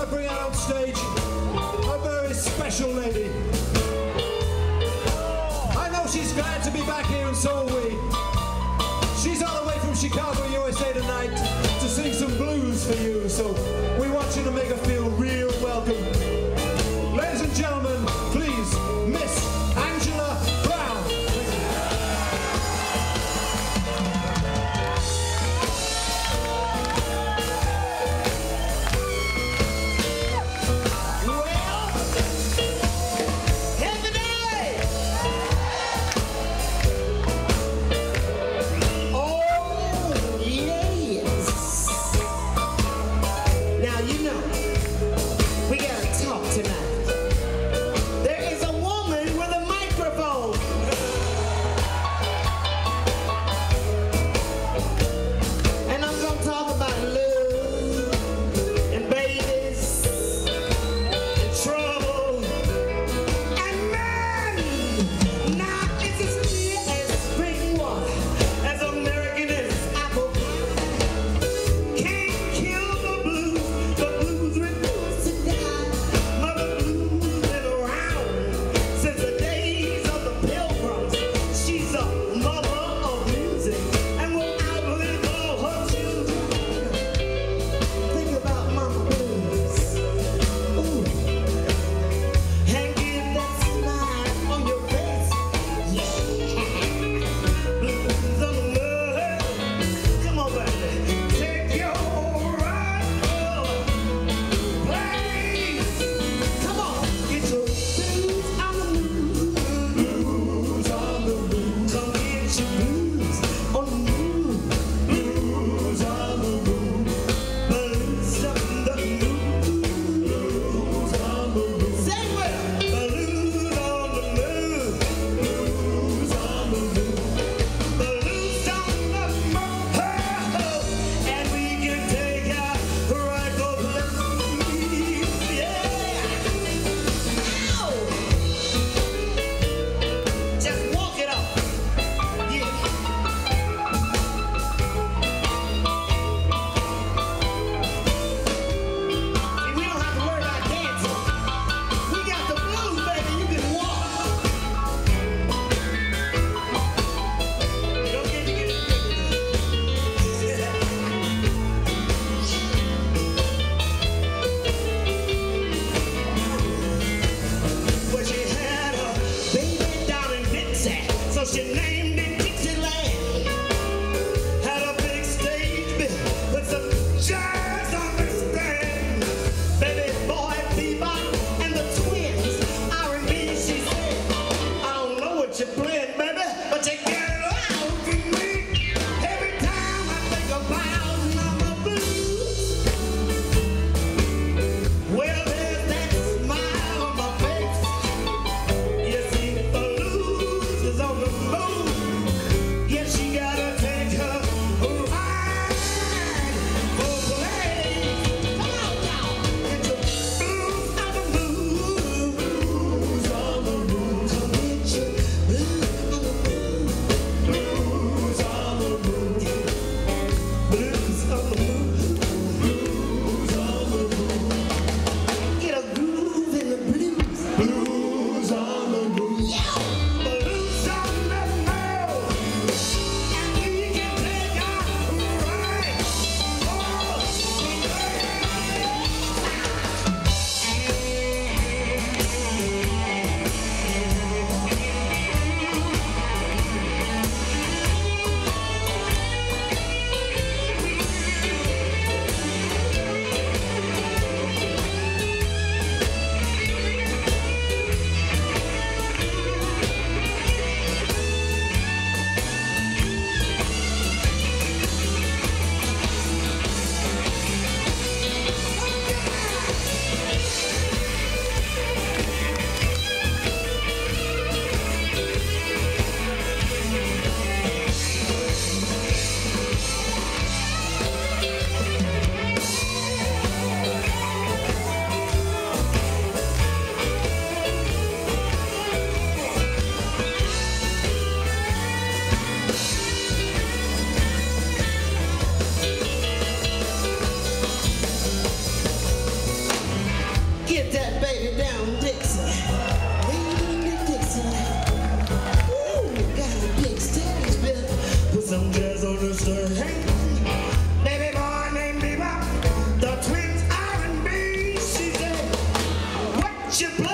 I bring out on stage a very special lady. I know she's glad to be back here, and so are we. She's all the way from Chicago, USA tonight to sing some blues for you, so we want you to make her feel real welcome. Ladies and gentlemen, please, Miss Angela Brown. that baby down Dixie. Lean to Dixie. Ooh, got a big stage built. Put some jazz on the string. Baby boy named Bebop, the twins R&B. She said, what you play?